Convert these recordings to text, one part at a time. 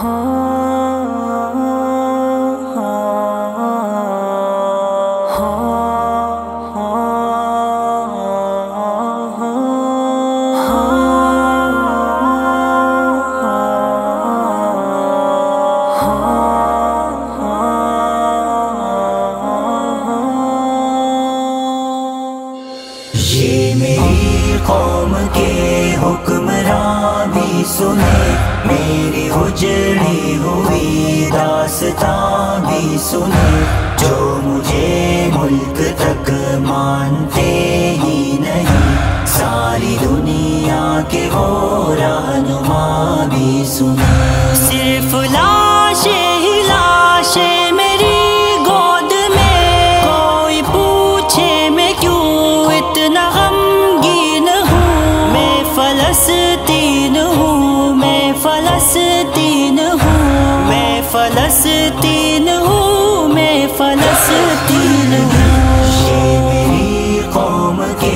یہ میری قوم کے حکمراں بھی سنے، میری اجڑی ہوئی داستان بھی سنے، جو مجھے ملک تک مانتے ہی نہیں، ساری دنیا کے وہ رہنما بھی سنے۔ صرف لاشیں ہی لاشیں میری گود میں، کوئی پوچھے میں کیوں اتنا غمگین ہوں، میں فلسطین ہوں، میں فلسطین ہوں، میں فلسطین ہوں، میں فلسطین ہوں۔ یہ میری قوم کے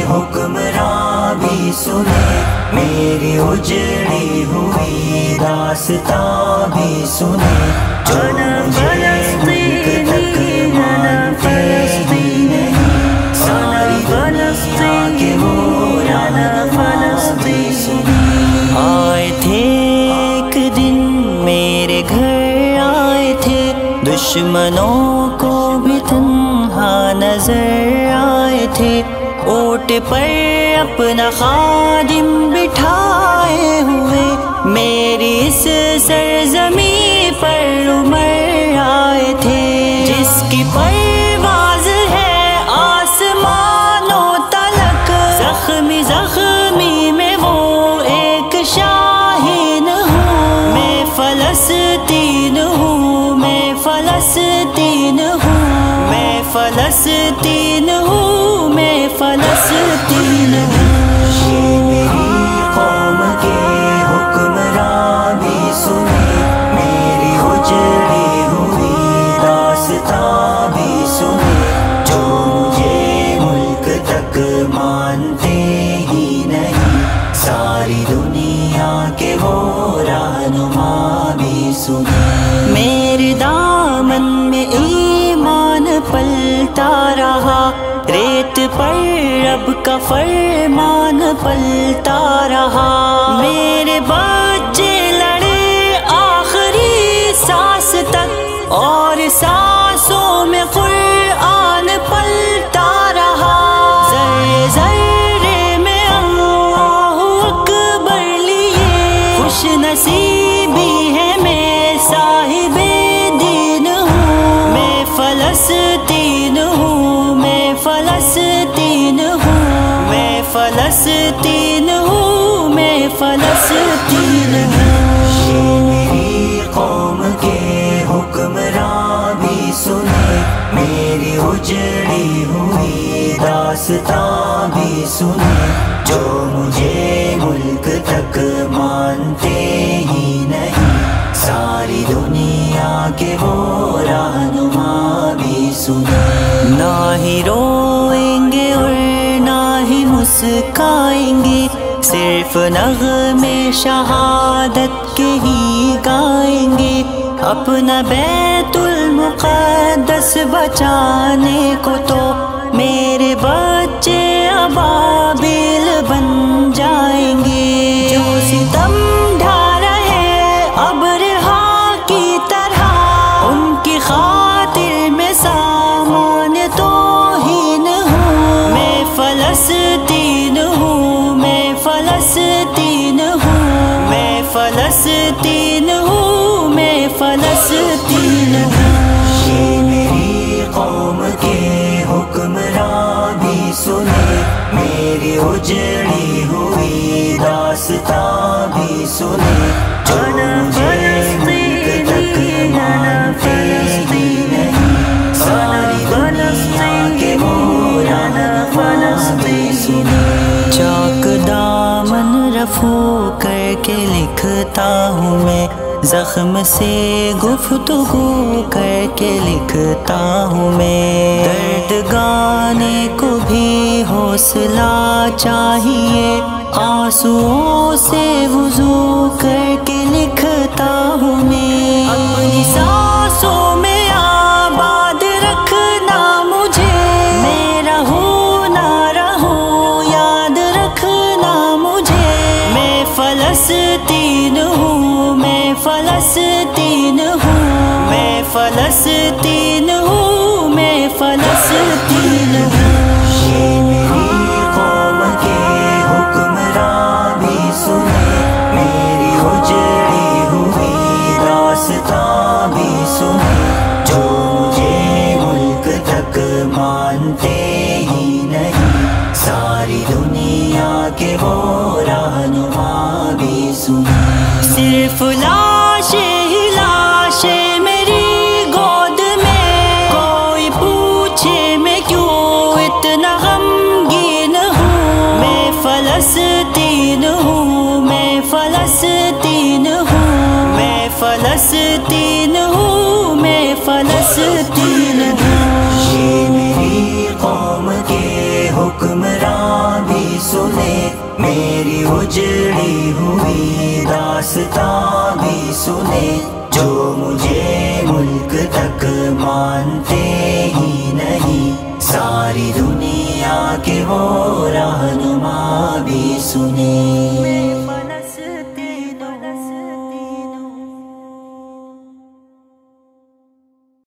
حکمراں بھی سنے، میری اجڑی ہوئی داستان بھی سنے، جو مجھے ملک تک مانتے ہی نہیں، ساری دنیا کے وہ رہنما بھی سنے۔ آئے تھے ایک دن میرے گھر، آئے تھے دشمنوں کو بھی تنہا نظر آئے تھے، اونٹ پر اپنا خادم بٹھائے ہوئے، میری اس سرزمین پر عمر آئے تھے، جس کی پرواز ہے آسمانوں تلک، زخمی زخمی میں وہ ایک شاہین ہوں، میں فلسطین ہوں، میں فلسطین ہوں، میں فلسطین ہوں، میں فلسطین ہوں۔ یہ میری قوم کے حکمراں بھی سنے، میری اجڑی ہوئی داستان بھی سنے، جو مجھے ملک تک مانتے ہی نہیں، ساری دنیا کے وہ رہنما بھی سنے۔ میرے دامن میں ایمان پلتا رہا، ریت پر رب کا فرمان پلتا رہا، میرے بچے لڑے آخری سانس تک، اور سانسوں میں قرآن پلتا رہا، ذرے ذرے میں اللہ اکبر لیے، خوش نصیبی ہے میں صاحب دین ہوں، میں فلسطین ہوں، میں فلسطین ہوں، میں فلسطین ہوں، میں فلسطین ہوں۔ یہ میری قوم کے حکمراں بھی سنے، میری اجڑی ہوئی داستان بھی سنے، جو مجھے ملک تک مانتے ہی نہیں، ساری دنیا کے وہ رہنما بھی سنے۔ نہ ہی روئیں گے اور نہ ہی مسکائیں گے، صرف نغمے شہادت کے ہی گائیں گے، اپنا بیت المقدس بچانے کو تو میرے بچے ابابیل بن جائیں گے، جو ستم ڈھا رہے ابرہا کی طرح، ان کی خاطر میں سامان توہین ہوں، میں فلسطین ہوں، میں فلسطین ہوں، میں فلسطین ہوں، میں فلسطین ہوں۔ یہ میری قوم کے حکمراں بھی سنے، میری اجڑی ہوئی داستان بھی سنے، جو مجھے ملک تک مانتے ہی نہیں، ساری دنیا کے وہ رہنما بھی سنے۔ چاک دامن رفو کر کے لکھتا ہوں میں، زخم سے گفتگو کر کے لکھتا ہوں میں، درد گانے کو بھی حوصلہ چاہیے، آنسوؤں سے وضو کر کے لکھتا करता हूँ मैं। अपनी सांसों में आबाद रखना मुझे, मैं रहूं ना रहूं याद रखना मुझे। मैं फलस्तीन हूँ, मैं फलस्तीन हूँ, मैं फलस्तीन हूँ, मैं फलस्तीन हूँ। ये मेरी कौम के हुक्मरां भी सुने, मेरी उजड़ी हुई दास्तां भी सुने। जो मुझे मुल्क तक मानते ही नहीं, सारी दुनिया के वो रहनुमा भी सुने। सिर्फ लाशें ही लाशें मेरी गोद में, कोई पूछे मैं क्यों इतना गमगीन हूँ। मैं फलस्तीन हूँ, मैं फलस्तीन हूँ, मैं फलस्तीन हूँ, मैं फलस्तीन हूँ। ये मेरी कौम के हुक्मरां भी सुने, मेरी उजड़ी हुई दास्तां भी सुने। जो मुझे मुल्क तक मानते ही नहीं, सारी दुनिया के वो रहनुमा भी सुने।